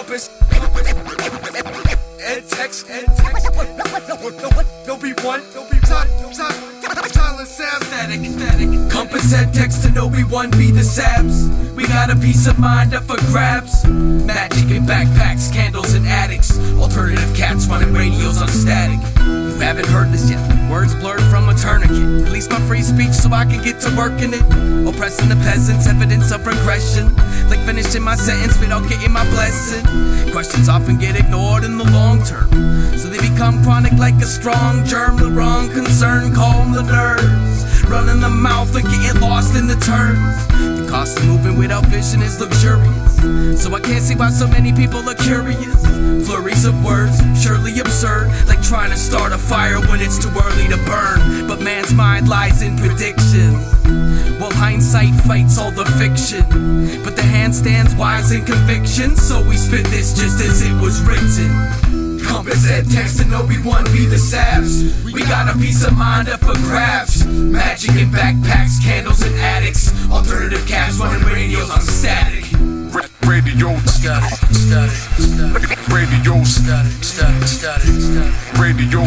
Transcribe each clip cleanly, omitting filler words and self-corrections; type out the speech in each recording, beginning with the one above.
compass, and text, there'll be one, silent sound, static, compass, and text, and Obi-Wan be the sabs. We got a piece of mind up for grabs. Magic in backpacks, candles in attics, alternative cats running radios on static. You haven't heard this yet, words blurred from a tourniquet. Release my free speech so I can get to working it. Oppressing the peasants, evidence of regression. Like finishing my sentence without getting my blessing. Questions often get ignored in the long term, so they become chronic like a strong germ. The wrong concern, calm the nerves. Running the mouth and getting lost in the terms. The cost of moving without vision is luxurious, so I can't see why so many people are curious. Flurries of words, surely absurd, like trying to start a fire when it's too early to burn. But man's mind lies in predictions, while hindsight fights all the fiction. But the hand stands wise in conviction, so we spit this just as it was written. Compass and text and Obi-Wan be the sabs. We got a piece of mind up for grabs. Magic in backpacks, candles in attics, alternative cats running radios on static. Radio, static, radio, radio,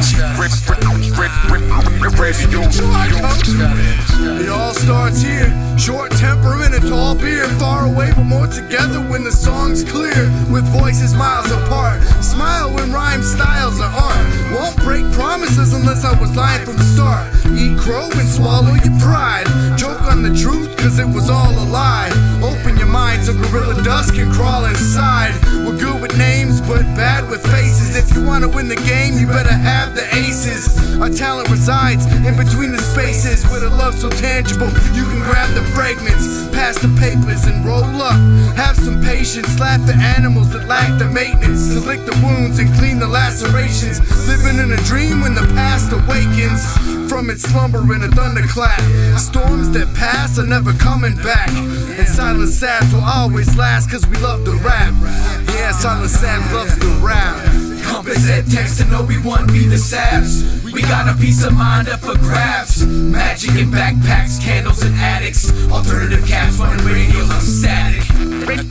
it all starts here. Short temperament and tall beard, far away but more together when the song's clear. With voices miles apart, smile when rhyme styles are art. Won't break promises unless I was lying from the start. Eat crow and swallow your pride. Choke on the truth cause it was all a lie. Open your mind so gorilla dust can crawl inside. We're good with names but bad with faces. If you wanna win the game you better have the aces. Our talent resides in between the spaces, with a love so tangible you can grab the fragments. Pass the papers and roll up. Have some patience, laugh at animals that lack the maintenance. To lick the wounds and clean the lacerations. Living in a dream when the past awakens from its slumber in a thunderclap. Storms that pass are never coming back, and Silent Sabs will always last cause we love to rap. Yeah, Silent Sabs loves to rap. Compass and text and Obi-Wan be the sabs. We got a piece of mind up for grabs. Magic in backpacks, candles in attics, alternative cats running radios on static. Radio.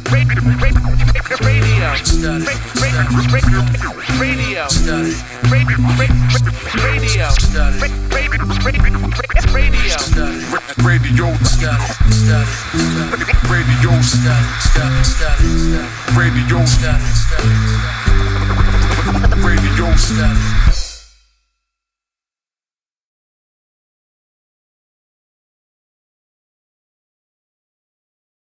Radio,